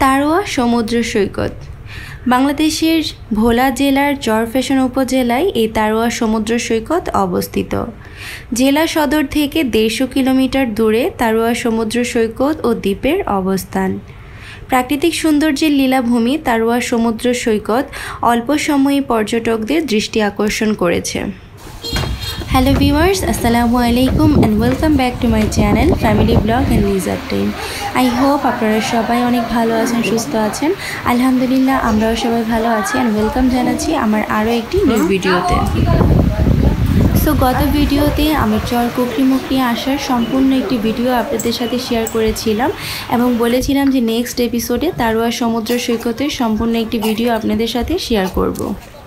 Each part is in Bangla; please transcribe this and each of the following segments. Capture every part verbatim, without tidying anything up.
তারোয়া সমুদ্র সৈকত বাংলাদেশের ভোলা জেলার চরফ্যাশন উপজেলায় এই তারোয়া সমুদ্র সৈকত অবস্থিত। জেলা সদর থেকে দেড়শো কিলোমিটার দূরে তারোয়া সমুদ্র সৈকত ও দ্বীপের অবস্থান। প্রাকৃতিক সৌন্দর্যের লীলাভূমি তারোয়া সমুদ্র সৈকত অল্প সময়ই পর্যটকদের দৃষ্টি আকর্ষণ করেছে। হ্যালো ভিউয়ার্স, আসসালামু আলাইকুম and welcome back to my channel family vlog and leisure time. I hope আপনারা সবাই অনেক ভালো আছেন, সুস্থ আছেন। আলহামদুলিল্লাহ আমরাও সবাই ভালো আছি অ্যান্ড ওয়েলকাম জানাচ্ছি আমার আরও একটি নিউ ভিডিওতে। সো গত ভিডিওতে আমি চর কুকরিমুকরি আসার সম্পূর্ণ একটি ভিডিও আপনাদের সাথে শেয়ার করেছিলাম এবং বলেছিলাম যে নেক্সট এপিসোডে তারোয়া সমুদ্র সৈকতের সম্পূর্ণ একটি ভিডিও আপনাদের সাথে শেয়ার করব।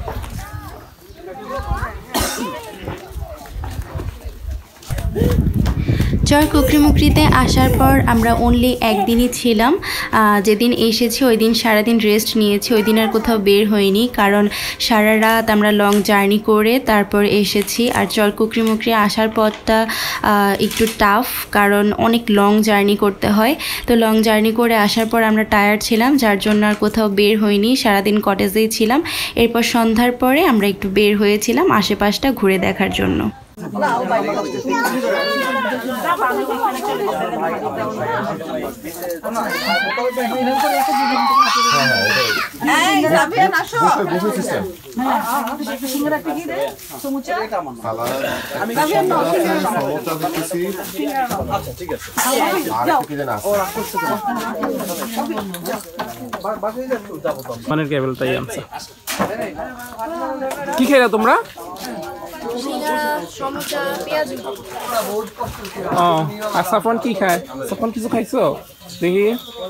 চর কুকরিমুকরিতে আসার পর আমরা অনলি একদিনই ছিলাম। যেদিন এসেছি ওই দিন সারাদিন রেস্ট নিয়েছি, ওই দিন আর কোথাও বের হইনি, কারণ সারা রাত আমরা লং জার্নি করে তারপর এসেছি। আর চর কুকরিমুকরি আসার পথটা একটু টাফ, কারণ অনেক লং জার্নি করতে হয়। তো লং জার্নি করে আসার পর আমরা টায়ার্ড ছিলাম, যার জন্য আর কোথাও বের হইনি, সারাদিন কটেজেই ছিলাম। এরপর সন্ধ্যার পরে আমরা একটু বের হয়েছিলাম আশেপাশটা ঘুরে দেখার জন্য। কি খেলা তোমরা? আর সাফন কি খায়? সাফন কিছু খাইছো দেখি?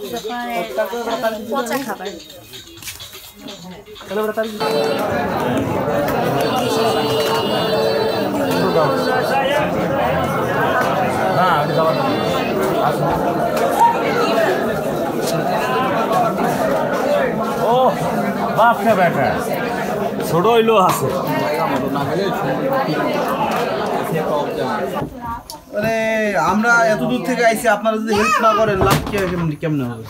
ও বাপটা বেটা ছোট হইলো আছে। মানে আমরা এত দূর থেকে আইছি, আপনারা যদি হেল্প না করেন লাভ কেমন কেমন হবে?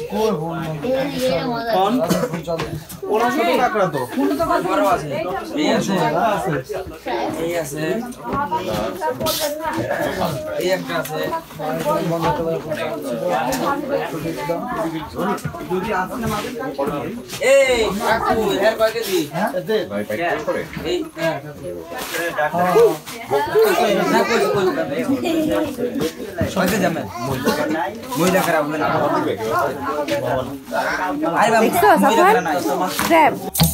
ওরা ছোট কাকড়া তো বড় আছে, এই আছে এই আছে এই একটা আছে। যদি আসলে মাঝে এই কাকু হেয়ার কয় কেজি? দে ভাই প্যাক করে এই না কই কই সবাইকে জামে মহিলা খারাপ হবে না। আরে বাবা দেখছো সাফান গ্র্যাব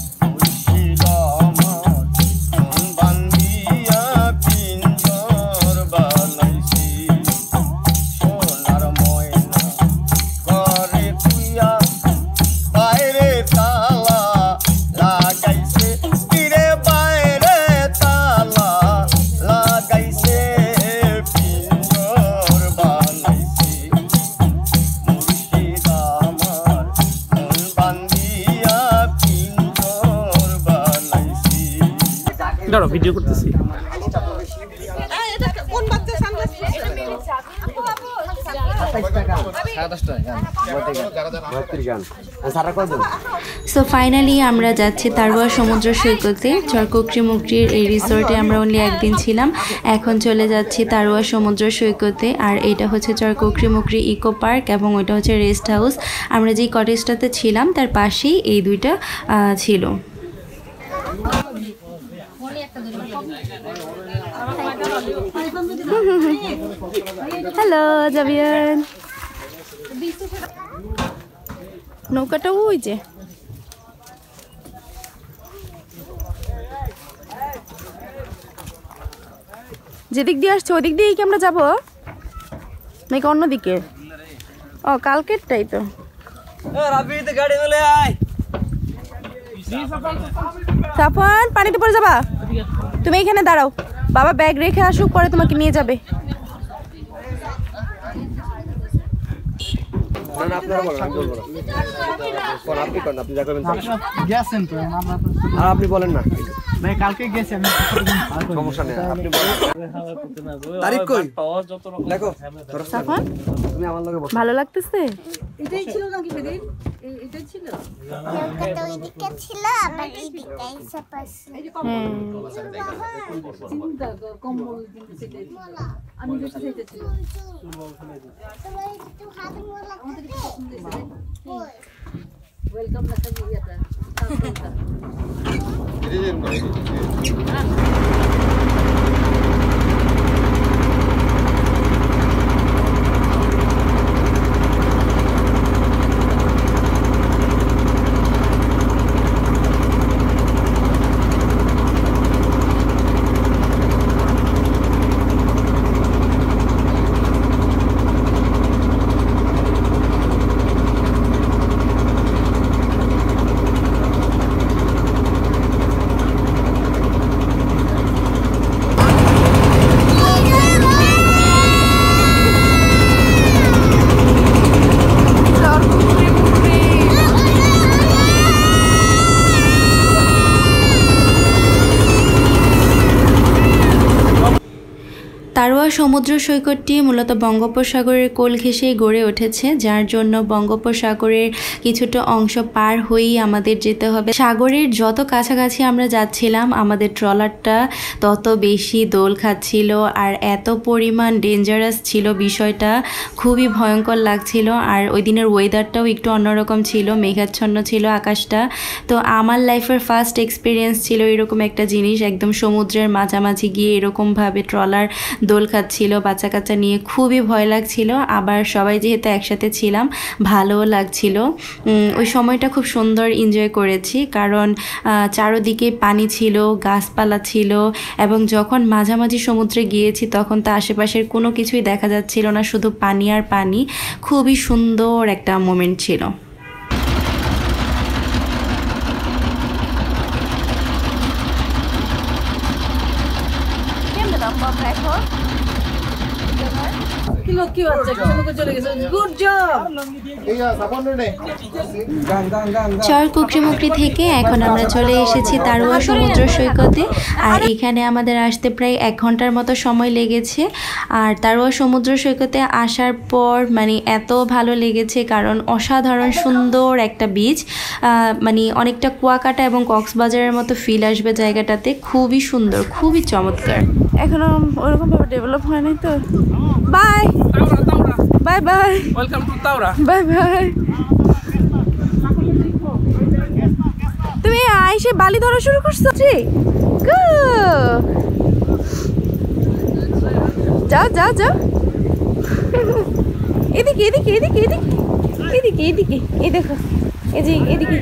ভিডিও করতেছি। সো ফাইনালি আমরা যাচ্ছি তারোয়া সমুদ্র সৈকতে। চর কুকরিমুকরির এই রিসোর্টে আমরা অনলি একদিন ছিলাম, এখন চলে যাচ্ছি তারোয়া সমুদ্র সৈকতে। আর এটা হচ্ছে চর কুকরিমুকরি ইকো পার্ক এবং ওইটা হচ্ছে রেস্ট হাউস। আমরা যেই কটেজটাতে ছিলাম তার পাশেই এই দুইটা ছিল। হ্যালো জাবিয়ান, নৌকাটা ওই যে যেদিক দিয়ে আসছে ওদিক দিয়েই কি আমরা যাবো নাকি অন্যদিকে? ও কালকেরটাই তো। সাফন পানিতে পড়ে যাবা, তুমি এখানে দাঁড়াও, বাবা ব্যাগ রেখে আসুক, পরে তোমাকে নিয়ে যাবে। আপনি বলেন না ভাই কালকে গেছি আমি সমস্যা নেই আপনি বলেন তারিখ কই দেখো সাফন তুমি আমার লগে বসো ভালো লাগতেছে এটাই ছিল নাকি সেদিন এটা ছিল নৌকাটা ওইদিকে ছিল আবার এইদিকে এসে পাশে চিন্তা কম্বল কিন্তু সেটাই আমি যেটা চাইতেছি তোমার একটু হাত মোলা আমাদের কি পছন্দ হয়েছে ওয়েলকাম লাগা ইয়েটা তারোয়া সমুদ্র সৈকতটি মূলত বঙ্গোপসাগরের কোল ঘেঁষেই গড়ে উঠেছে, যার জন্য বঙ্গোপসাগরের কিছুটা অংশ পার হয়েই আমাদের যেতে হবে। সাগরের যত কাছাকাছি আমরা যাচ্ছিলাম আমাদের ট্রলারটা তত বেশি দোল খাচ্ছিল, আর এত পরিমাণ ডেঞ্জারাস ছিল বিষয়টা, খুবই ভয়ঙ্কর লাগছিল। আর ওই দিনের ওয়েদারটাও একটু অন্যরকম ছিল, মেঘাচ্ছন্ন ছিল আকাশটা। তো আমার লাইফের ফার্স্ট এক্সপিরিয়েন্স ছিল এরকম একটা জিনিস, একদম সমুদ্রের মাঝামাঝি গিয়ে এরকমভাবে ট্রলার দোল খাচ্ছিল বাচ্চা কাচ্চা নিয়ে, খুবই ভয় লাগছিল। আবার সবাই যেহেতু একসাথে ছিলাম ভালোও লাগছিল। ওই সময়টা খুব সুন্দর এনজয় করেছি, কারণ চারোদিকে পানি ছিল, গাছপালা ছিল, এবং যখন মাঝামাঝি সমুদ্রে গিয়েছি তখন তো আশেপাশের কোনো কিছুই দেখা যাচ্ছিল না, শুধু পানি আর পানি। খুবই সুন্দর একটা মোমেন্ট ছিল। চর কুকরিমুকরি থেকে এখন আমরা চলে এসেছি তারোয়া সমুদ্র সৈকতে। আর এখানে আমাদের আসতে প্রায় এক ঘন্টার মতো সময় লেগেছে। আর তারোয়া সমুদ্র সৈকতে আসার পর মানে এত ভালো লেগেছে, কারণ অসাধারণ সুন্দর একটা বিচ, মানে অনেকটা কুয়াকাটা এবং কক্সবাজারের মতো ফিল আসবে জায়গাটাতে। খুবই সুন্দর, খুবই চমৎকার। এখনো ওরকমভাবে ডেভেলপ হয় নাই তো। Bye bye bye, welcome to তাওরা। Bye bye. তুমি আইসে বালি ধরা শুরু করছো? যাও যাও যাও, এদিকে এদিকে এদিকে এদিকে এদিকে এদিকে, এই দেখো এই যে এদিকে।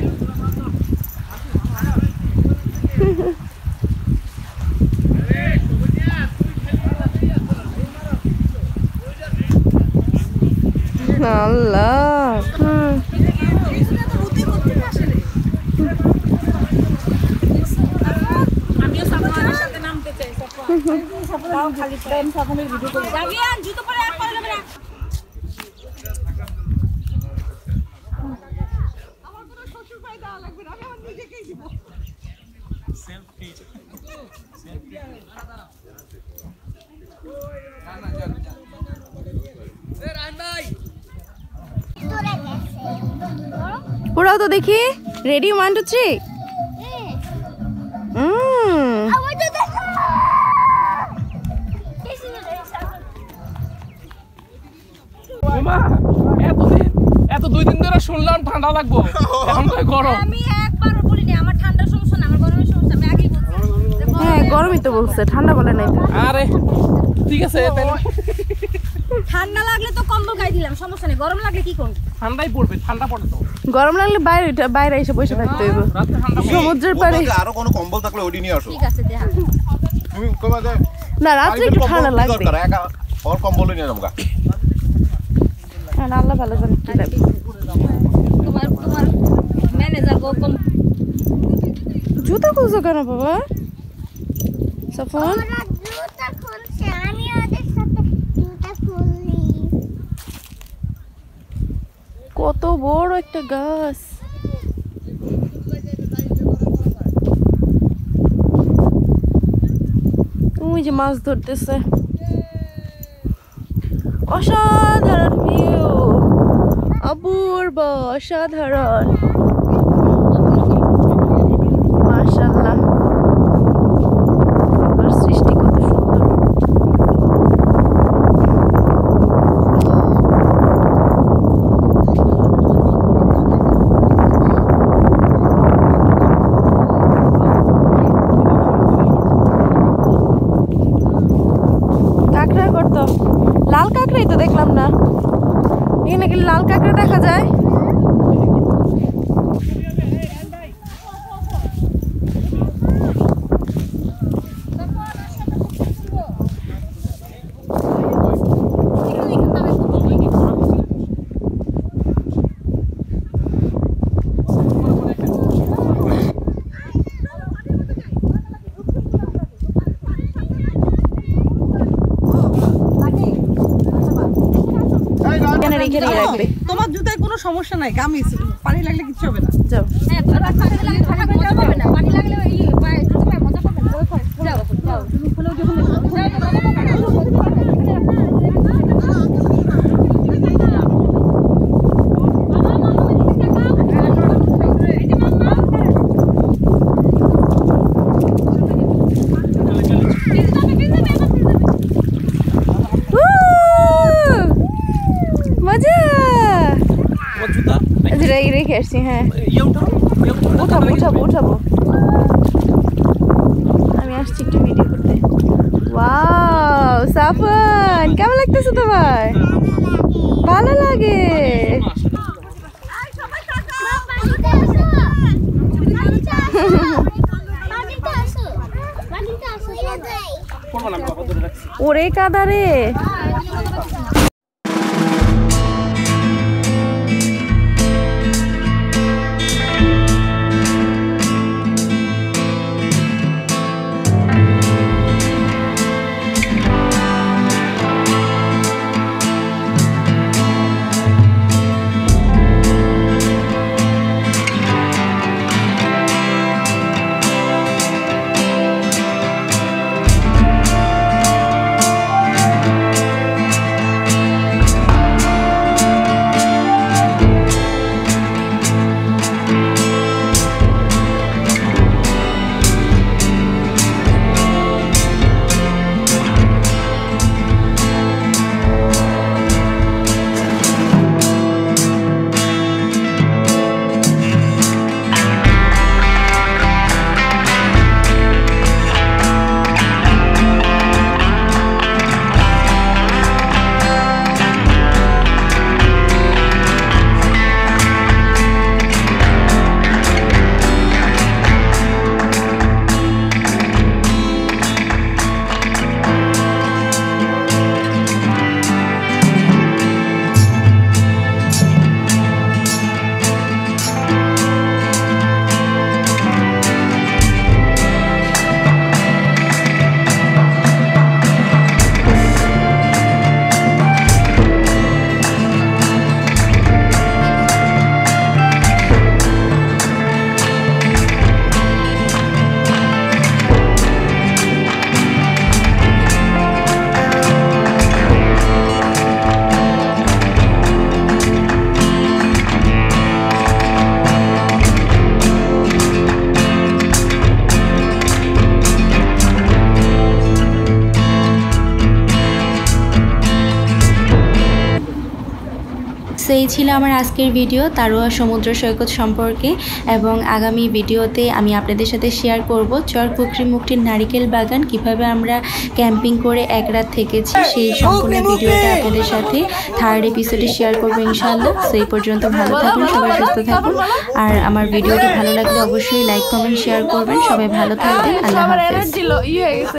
আল্লাহ, হুম উড়াও তো দেখি। Ready, one two three. এত দুই দিন ধরে শুনলাম ঠান্ডা লাগবো, এখন তো গরম। আমি একবার বলিনি আমার ঠান্ডার সমস্যা না, আমার গরমের সমস্যা। আমি আগেই বলছি। হ্যাঁ গরমই তো বলছে, ঠান্ডা বলে নাই। আরে ঠিক আছে, ঠান্ডা লাগলে তো কম্বল গায়ে দিলাম, সমস্যা নেই। গরম লাগলে কি করব? ঠান্ডাই পড়বে, ঠান্ডা পড়ে তো। গরম লাগলে বাইরে বাইরে এসে বসে থাকতে হইব সমুদ্রের পাড়ে। আরো কোনো কম্বল থাকলে ওইটি নিয়ে আসো। ঠিক আছে, দেখা। তুমি কমা যায় না, রাত্রে একটু ঠান্ডা লাগবে। একা ওর কম্বল নিয়ে যাবো। আল্লাহ ভালো জানে কি লাগবে। তোমার তোমার ম্যানেজার গো কম জুতা খুলছো কেন বাবা? সাফন জুতা খুলছে, আমি ওদের সাথে জুতা খুলনি। কত বড় একটা গাছ। ওই যে মাছ ধরতেছে, অসাধারণ ভিউ। অপূর্ব অসাধারণ মাশাআল্লাহ আল্লাহর সৃষ্টি কত সুন্দর কাঁকড়া করত লাল কাঁকড়াই তো দেখলাম না এখানে কি লাল কাঁকড়া দেখা যায় তোমার জুতায় কোনো সমস্যা নাই কামিজ পানি লাগলে কিছু হবে না যাও পানি লাগলে মজা পাবে না যাও যাও তুমি খুলেও যখন মজা রেখে আসছি হ্যাঁ উঠাবো উঠাবো উঠাবো আমি আসছি একটু ভিডিও করতে ওয়াও সাফন কেমন লাগতেছে তোমার ভালো লাগে ওরে কাদারে এই ছিল আমার আজকের ভিডিও তারোয়া সমুদ্র সৈকত সম্পর্কে এবং আগামী ভিডিওতে আমি আপনাদের সাথে শেয়ার করব চর পুকুরি মুক্তির নারিকেল বাগান কিভাবে আমরা ক্যাম্পিং করে এক রাত থেকেছি সেই সম্পূর্ণ ভিডিওটা আপনাদের সাথে থার্ড এপিসোডে শেয়ার করবো ইনশাআল্লাহ। সেই পর্যন্ত ভালো থাকুন, সবাই সুস্থ থাকুন, আর আমার ভিডিওটি ভালো লাগলে অবশ্যই লাইক কমেন্ট শেয়ার করবেন। সবাই ভালো থাকবেন, আল্লাহ হাফেজ।